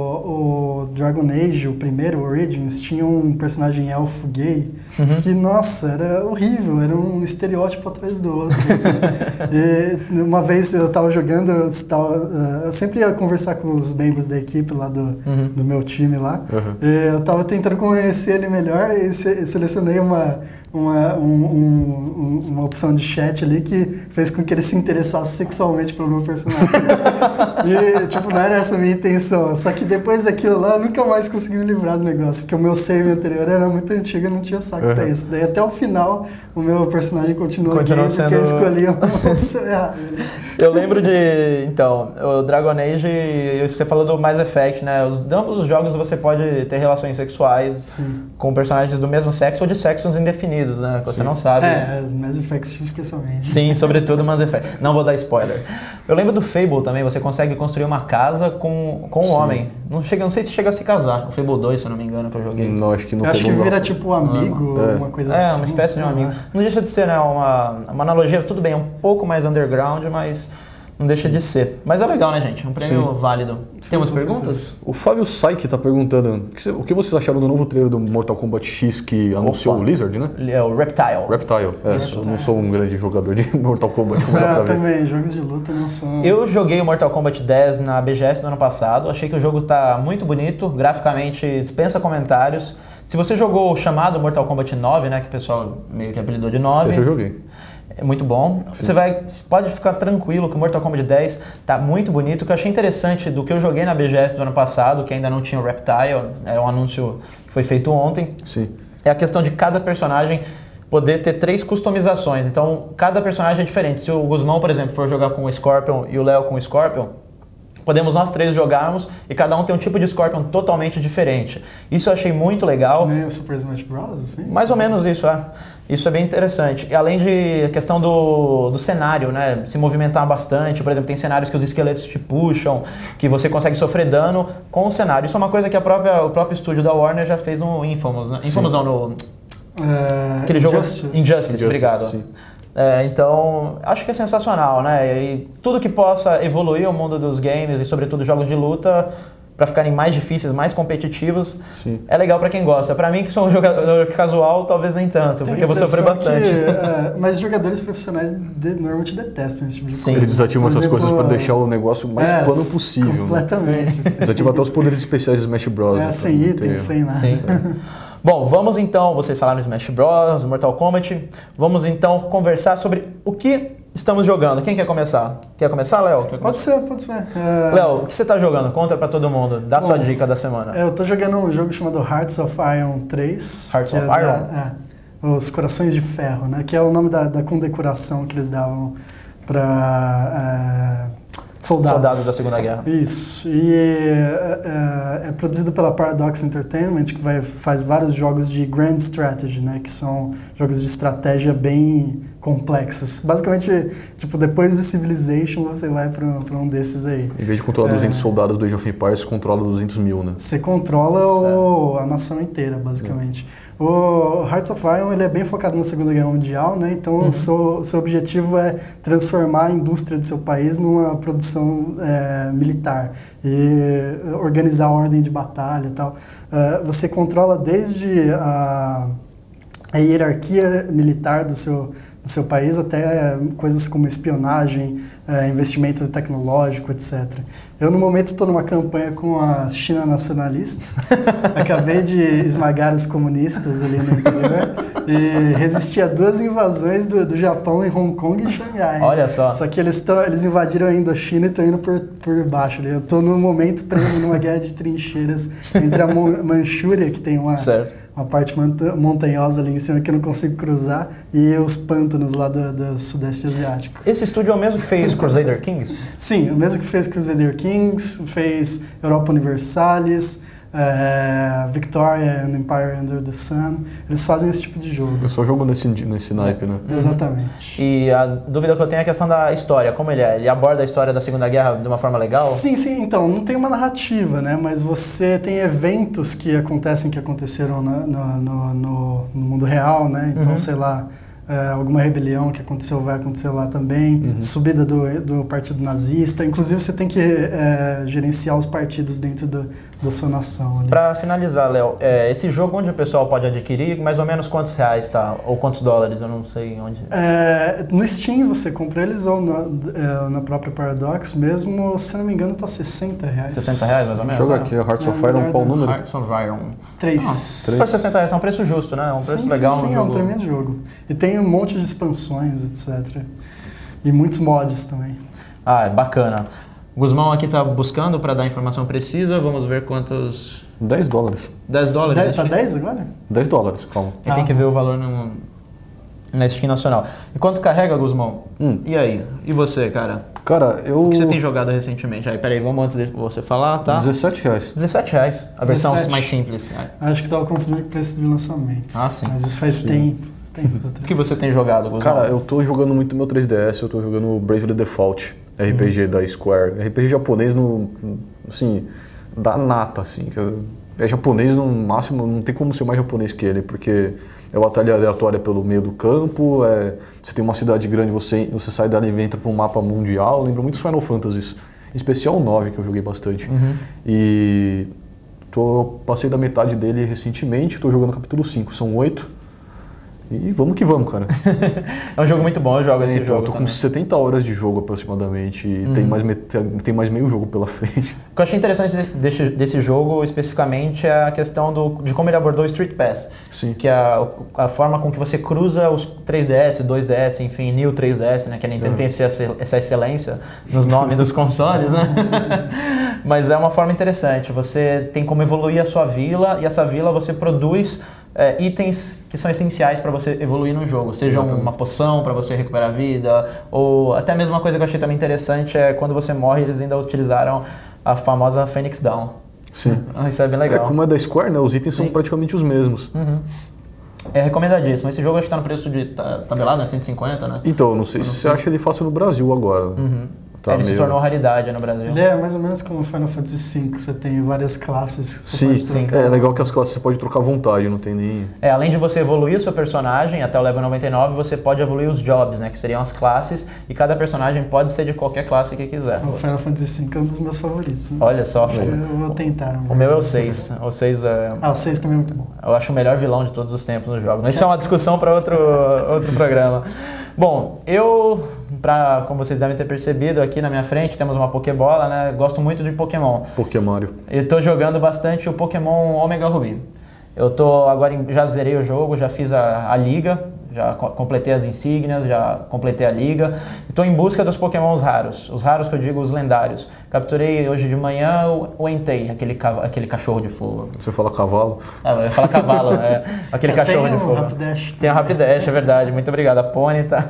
o Dragon Age, o primeiro, o Origins, tinha um personagem elfo gay Uhum. que, nossa, era horrível, era um estereótipo atrás do outro. assim. E uma vez eu tava jogando, eu, tava, eh, eu sempre ia conversar com os membros da equipe lá do, Uhum. do meu time lá. Uhum. E eu tava tentando conhecer ele melhor e se- selecionei uma uma, um, um, uma opção de chat ali que fez com que ele se interessasse sexualmente pelo meu personagem. E, tipo, não era essa a minha intenção. Só que depois daquilo lá, eu nunca mais consegui me livrar do negócio, porque o meu save anterior era muito antigo e não tinha saco uhum. pra isso. Daí até o final, o meu personagem continuou Continua gay, sendo... porque eu escolhi uma opção errada. Eu lembro de, então, o Dragon Age, você falou do Mass Effect, né? Os, ambos os jogos você pode ter relações sexuais Sim. com personagens do mesmo sexo ou de sexos indefinidos, né? Que você Sim. não sabe. É, Mass Effect especialmente. Sim, sobretudo Mass Effect. Não vou dar spoiler. Eu lembro do Fable também, você consegue construir uma casa com, com um Sim. homem. Não, chega, não sei se chega a se casar. O Fable dois, se eu não me engano, que eu joguei. Não, acho que não. Eu acho que vira tipo um amigo, ah, é. uma coisa é, assim. É, uma espécie de um amigo. Não deixa de ser, né? Uma, uma analogia, tudo bem, um pouco mais underground, mas... Não deixa de ser. Mas é legal, né, gente? Um prêmio Sim. válido. Sim, Temos perguntas? Certeza. O Fábio Saik tá perguntando o que vocês acharam do novo trailer do Mortal Kombat X que anunciou o Lizard, né? É o Reptile. Reptile. É, Reptile. Eu não sou um grande jogador de Mortal Kombat. Como é, eu também. Jogos de luta não são... Eu joguei o Mortal Kombat dez na B G S do ano passado. Achei que o jogo tá muito bonito. Graficamente, dispensa comentários. Se você jogou o chamado Mortal Kombat nove, né? Que o pessoal meio que apelidou de nove. Esse eu joguei. É muito bom. Sim. Você vai, pode ficar tranquilo que o Mortal Kombat dez tá muito bonito. O que eu achei interessante do que eu joguei na B G S do ano passado, que ainda não tinha o Reptile, é um anúncio que foi feito ontem, Sim. é a questão de cada personagem poder ter três customizações. Então, cada personagem é diferente. Se o Guzmão, por exemplo, for jogar com o Scorpion e o Léo com o Scorpion, podemos nós três jogarmos e cada um tem um tipo de Scorpion totalmente diferente. Isso eu achei muito legal. Que nem o Super Smash Bros, assim? Mais ou menos isso, é. Isso é bem interessante. E além de a questão do, do cenário, né? Se movimentar bastante. Por exemplo, tem cenários que os esqueletos te puxam, que você consegue sofrer dano com o cenário. Isso é uma coisa que a própria, o próprio estúdio da Warner já fez no Infamous, né? Infamous não, no... É, aquele Injustice. jogo... Injustice, Injustice obrigado. Sim. É, então, acho que é sensacional, né? E tudo que possa evoluir o mundo dos games e, sobretudo, jogos de luta para ficarem mais difíceis, mais competitivos, Sim. é legal para quem gosta. Para mim, que sou um jogador casual, talvez nem tanto, porque eu vou sofrer bastante. Que, é, mas jogadores profissionais de, normalmente detestam esse tipo de Sim. coisa. Eles desativam essas coisas para deixar o negócio mais é, plano possível. Completamente. Né? Desativam até os poderes especiais de Smash Bros. É, né, sem itens, sem nada. Sim. Bom, vamos então, vocês falaram Smash Bros, Mortal Kombat, vamos então conversar sobre o que estamos jogando. Quem quer começar? Quer começar, Léo? Quer pode ser, pode ser. É... Léo, o que você está jogando? Conta pra todo mundo, dá Bom, sua dica da semana. Eu tô jogando um jogo chamado Hearts of Iron três. Hearts of é Iron? Da, é, os Corações de Ferro, né? Que é o nome da, da condecoração que eles davam pra... É, Soldados. Soldados da Segunda Guerra. Isso. E é, é, é produzido pela Paradox Entertainment, que vai, faz vários jogos de Grand Strategy, né? Que são jogos de estratégia bem complexos. Basicamente, tipo, depois de Civilization, você vai para um desses aí. Em vez de controlar é, duzentos soldados do Age of Empires, você controla duzentos mil, né? Você controla o, a nação inteira, basicamente. É. O Hearts of Iron ele é bem focado na Segunda Guerra Mundial, né? Então uhum. o seu, seu objetivo é transformar a indústria do seu país numa produção é, militar e organizar a ordem de batalha e tal. Uh, você controla desde a, a hierarquia militar do seu, do seu país até coisas como espionagem, é, investimento tecnológico, etcétera. Eu, no momento, estou numa campanha com a China nacionalista. Acabei de esmagar os comunistas ali no interior e resisti a duas invasões do, do Japão em Hong Kong e Xangai. Olha só. Só que eles, tão, eles invadiram a Indochina e estão indo por, por baixo. Eu estou, no momento, preso numa guerra de trincheiras entre a Manchúria, que tem uma... Certo. uma parte montanhosa ali em cima que eu não consigo cruzar, e os pântanos lá do, do Sudeste Asiático. Esse estúdio é o mesmo que fez Crusader Kings? Sim, o mesmo que fez Crusader Kings, fez Europa Universalis, é, Victoria and Empire Under the Sun. Eles fazem esse tipo de jogo. Eu só jogo nesse, nesse naipe, né? Uhum. Exatamente. E a dúvida que eu tenho é a questão da história. Como ele é? Ele aborda a história da Segunda Guerra de uma forma legal? Sim, sim. Então, não tem uma narrativa, né? Mas você tem eventos que acontecem, que aconteceram na, no, no, no, no mundo real, né? Então, uhum. sei lá... É, alguma rebelião que aconteceu vai acontecer lá também, uhum. subida do, do partido nazista, inclusive você tem que é, gerenciar os partidos dentro do, da sua nação. Para finalizar, Léo, é, esse jogo onde o pessoal pode adquirir, mais ou menos quantos reais tá? Ou quantos dólares, eu não sei onde. É, no Steam você compra eles ou na, é, na própria Paradox mesmo, se não me engano tá sessenta reais. sessenta reais mais ou menos? Joga aqui, Hearts of Iron, qual o número? Hearts of Iron. Três. Ah, por sessenta reais é um preço justo, né? É um preço sim, legal. Sim, sim, no é um jogo. tremendo jogo. E tem um monte de expansões, etcétera. E muitos mods também. Ah, é bacana. O Guzmão aqui tá buscando para dar a informação precisa. Vamos ver quantos... dez dólares. dez dólares? dez, tá dez agora? dez dólares, calma. E Ah. tem que ver o valor no, na Steam Nacional. Enquanto carrega, Guzmão, Hum. e aí? E você, cara? Cara, eu... O que você tem jogado recentemente? Aí, peraí, vamos antes de você falar, tá? dezessete reais. dezessete reais. A versão dezessete. mais simples. Acho que tava confundindo com o preço de lançamento. Ah, sim. Mas isso faz tempo. tempo O que você tem jogado, Guzmão? Cara, eu tô jogando muito meu três D S, eu tô jogando Bravely Default, R P G da Square. R P G japonês no, assim, da nata, assim. Que eu- é japonês no máximo, não tem como ser mais japonês que ele, porque é batalha aleatória pelo meio do campo, é, você tem uma cidade grande, você, você sai dali e entra pra um mapa mundial, lembra muitos Final Fantasies, em especial o nove, que eu joguei bastante. Uhum. E tô, passei da metade dele recentemente, tô jogando o capítulo cinco, são oito. E vamos que vamos, cara. É um jogo muito bom, eu jogo esse Então, jogo eu tô com também. setenta horas de jogo aproximadamente e tem, mais met- tem mais meio jogo pela frente. O que eu achei interessante de- desse, desse jogo, especificamente, é a questão do, de como ele abordou o Street Pass. Sim. Que é a, a forma com que você cruza os três D S, dois D S, enfim, New três D S, né? Que a Nintendo Uhum. tem essa, essa excelência nos nomes dos consoles, né? Mas é uma forma interessante. Você tem como evoluir a sua vila e essa vila você produz é, itens que são essenciais para você evoluir no jogo. Seja Exatamente. uma poção para você recuperar a vida, ou até mesmo uma coisa que eu achei também interessante é quando você morre, eles ainda utilizaram a famosa Phoenix Down. Sim. Ah, Isso é bem É, legal. como é da Square, né? Os itens Sim. são praticamente os mesmos. Uhum. É recomendadíssimo. Esse jogo acho que tá no preço de ta- tabelado, né? cento e cinquenta, né? Então, eu não sei se você acha ele fácil no Brasil agora. Uhum. Tá Ele se meio- tornou raridade no Brasil. Ele é mais ou menos como Final Fantasy cinco, você tem várias classes que você Sim, pode sim. trocar. É legal que as classes você pode trocar à vontade, não tem nem... É, além de você evoluir o seu personagem até o level noventa e nove, você pode evoluir os jobs, né? Que seriam as classes, e cada personagem pode ser de qualquer classe que quiser. O Final Fantasy cinco é um dos meus favoritos. Né? Olha só, Acho que eu vou tentar. o meu é o seis. O seis é... Ah, o seis também é muito bom. Eu acho o melhor vilão de todos os tempos nos jogos. Mas isso é uma discussão para outro, outro programa. Bom, eu, pra, como vocês devem ter percebido, aqui na minha frente temos uma Pokébola, né? Gosto muito de Pokémon. Pokémon. Eu tô jogando bastante o Pokémon Omega Ruby. Eu tô agora, em- já zerei o jogo, já fiz a, a liga, já co- completei as insígnias, já completei a liga. Estou em busca dos Pokémons raros, os raros que eu digo, os lendários. Capturei hoje de manhã o, o Entei, aquele, cava- aquele cachorro de fogo. Você fala cavalo. Ah, eu ia falar cavalo, é, aquele É, cachorro tem de o fogo. Rapidash Tem a também. Rapidash, é verdade. Muito obrigado. A Pony tá...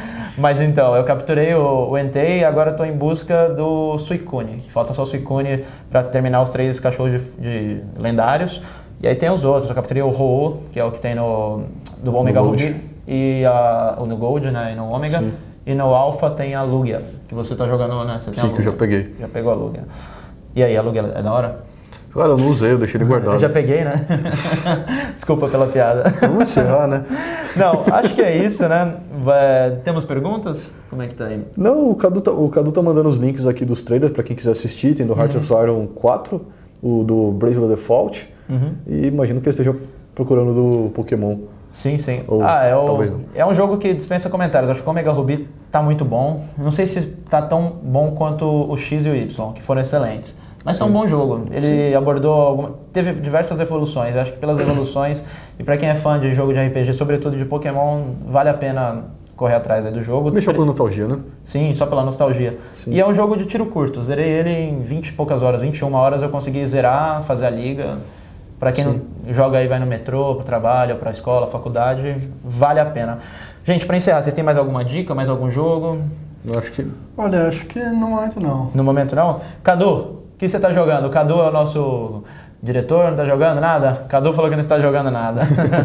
Mas então, eu capturei o, o Entei e agora estou em busca do Suicune. Falta só o Suicune para terminar os três cachorros de, de lendários. E aí tem os outros. Eu capturei o Ho-Oh, que é o que tem no do Omega Gold. Ruby. E a, o no Gold, né? E no Omega. Sim. E no Alpha tem a Lugia, que você tá jogando, né? Você tem a Sim, que eu já Lugia. peguei. Já pegou a Lugia. E aí, a Lugia é da hora? Cara, eu não usei, eu deixei ele guardado. Eu já peguei, né? Desculpa pela piada. Vamos encerrar, né? Não, acho que é isso, né? Vai- Temos perguntas? Como é que tá aí? Não, o Cadu, tá, o Cadu tá mandando os links aqui dos trailers pra quem quiser assistir. Tem do Heart of Iron quatro, o do Bravely Default. Uhum. E imagino que ele esteja procurando do Pokémon. Sim, sim. Ou ah, é, talvez o, não. é um jogo que dispensa comentários. Acho que o Omega Ruby tá muito bom. Não sei se tá tão bom quanto o X e o Y, que foram excelentes. Mas tá um bom jogo. Ele abordou alguma, teve diversas evoluções. Acho que pelas evoluções, e pra quem é fã de jogo de R P G, sobretudo de Pokémon, vale a pena correr atrás aí do jogo. Mexeu com nostalgia, né? Sim, só pela nostalgia. Sim. E é um jogo de tiro curto. Zerei ele em vinte e poucas horas, vinte e uma horas eu consegui zerar, fazer a liga. Pra quem Sim. não joga aí, vai no metrô, pro trabalho, pra escola, faculdade, vale a pena. Gente, pra encerrar, vocês têm mais alguma dica, mais algum jogo? Eu acho que... Olha, acho que não é muito não. No momento não? Cadu, o que você tá jogando? O Cadu é o nosso diretor, não tá jogando nada? Cadu falou que não está jogando nada.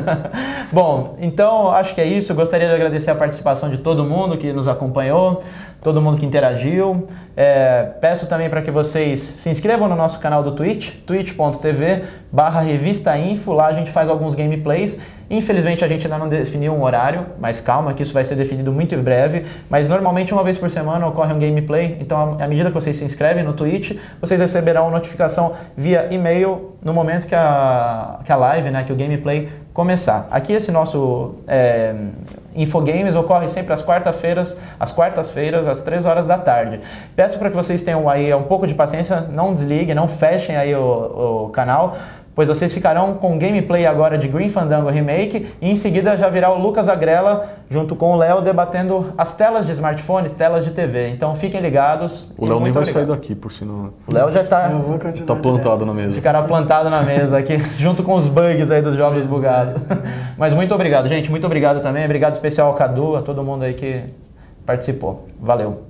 Bom, então acho que é isso. Gostaria de agradecer a participação de todo mundo que nos acompanhou, todo mundo que interagiu. É, peço também para que vocês se inscrevam no nosso canal do Twitch, twitch ponto tv barra revista info. Lá a gente faz alguns gameplays. Infelizmente a gente ainda não definiu um horário, mas calma que isso vai ser definido muito em breve. Mas normalmente uma vez por semana ocorre um gameplay. Então à medida que vocês se inscrevem no Twitch, vocês receberão notificação via e-mail no momento que a, que a live, né, que o gameplay começar. Aqui esse nosso é, Infogames ocorre sempre às quartas-feiras, às quartas-feiras, às três horas da tarde. Peço para que vocês tenham aí um pouco de paciência, não desliguem, não fechem aí o, o canal, pois vocês ficarão com gameplay agora de Grim Fandango Remake e em seguida já virá o Lucas Agrela junto com o Léo debatendo as telas de smartphones, telas de T V. Então fiquem ligados. O Léo nem vai obrigado. sair daqui, por sinal. O Léo já está tá plantado na mesa. Ficará plantado na mesa aqui, junto com os bugs aí dos jogos bugados. Mas muito obrigado, gente. Muito obrigado também. Obrigado especial ao Cadu, a todo mundo aí que participou. Valeu.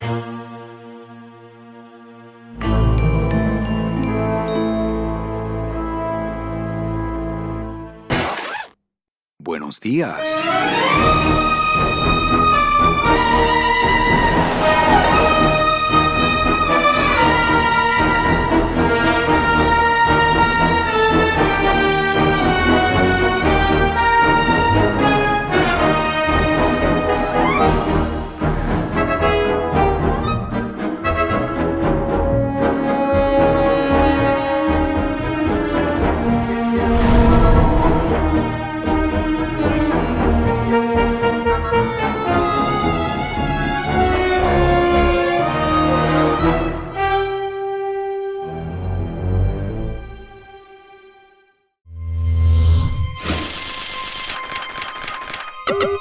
Buenos días. You